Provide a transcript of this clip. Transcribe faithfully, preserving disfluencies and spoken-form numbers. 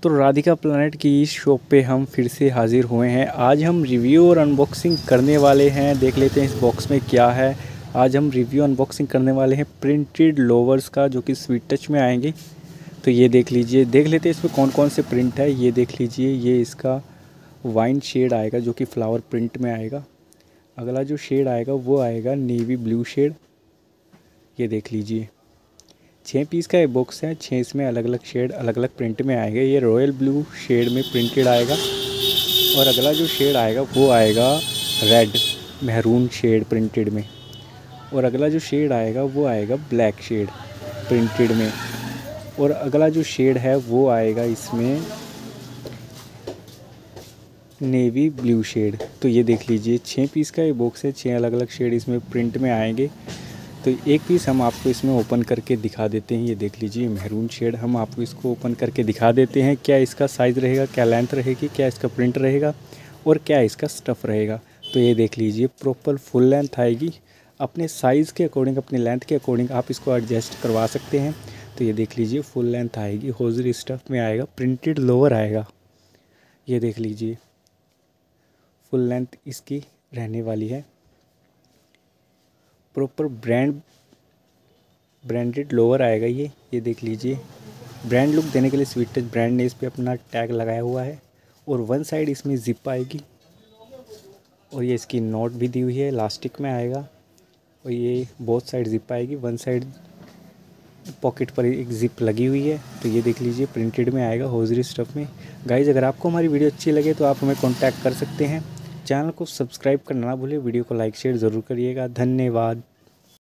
तो राधिका प्लैनेट की इस शॉप पे हम फिर से हाज़िर हुए हैं। आज हम रिव्यू और अनबॉक्सिंग करने वाले हैं। देख लेते हैं इस बॉक्स में क्या है। आज हम रिव्यू अनबॉक्सिंग करने वाले हैं प्रिंटेड लोवर्स का, जो कि स्वीट टच में आएंगे। तो ये देख लीजिए, देख लेते हैं इसमें कौन कौन से प्रिंट है। ये देख लीजिए, ये इसका वाइन शेड आएगा जो कि फ्लावर प्रिंट में आएगा। अगला जो शेड आएगा वो आएगा नेवी ब्लू शेड। ये देख लीजिए, छः पीस का ये बॉक्स है। छः इसमें अलग अलग शेड अलग अलग प्रिंट में आएगा। ये रॉयल ब्लू शेड में प्रिंटेड आएगा। और अगला जो शेड आएगा वो आएगा रेड महरून शेड प्रिंटेड में। और अगला जो शेड आएगा वो आएगा ब्लैक शेड प्रिंटेड में। और अगला जो शेड है वो आएगा इसमें नेवी ब्लू शेड। तो ये देख लीजिए, छः पीस का ये बॉक्स है। छः अलग अलग शेड इसमें प्रिंट में आएंगे। तो एक पीस हम आपको इसमें ओपन करके दिखा देते हैं। ये देख लीजिए, मैरून शेड हम आपको इसको ओपन करके दिखा देते हैं। क्या इसका साइज़ रहेगा, क्या लेंथ रहेगी, क्या इसका प्रिंट रहेगा और क्या इसका स्टफ़ रहेगा। तो ये देख लीजिए, प्रॉपर फुल लेंथ आएगी। अपने साइज़ के अकॉर्डिंग, अपने लेंथ के अकॉर्डिंग आप इसको एडजस्ट करवा सकते हैं। तो ये देख लीजिए, फुल लेंथ आएगी, होजरी स्टफ़ में आएगा, प्रिंटेड लोअर आएगा। ये देख लीजिए, फुल लेंथ इसकी रहने वाली है। प्रॉपर ब्रांड ब्रांडेड लोअर आएगा ये ये देख लीजिए। ब्रांड लुक देने के लिए स्वीट टच ब्रांड ने इस पर अपना टैग लगाया हुआ है। और वन साइड इसमें जिप आएगी। और ये इसकी नोट भी दी हुई है, इलास्टिक में आएगा। और ये बोथ साइड जिप आएगी। वन साइड पॉकेट पर एक जिप लगी हुई है। तो ये देख लीजिए, प्रिंटेड में आएगा, होजरी स्टफ़ में। गाइज, अगर आपको हमारी वीडियो अच्छी लगे तो आप हमें कॉन्टैक्ट कर सकते हैं। चैनल को सब्सक्राइब करना ना भूलिए। वीडियो को लाइक शेयर ज़रूर करिएगा। धन्यवाद।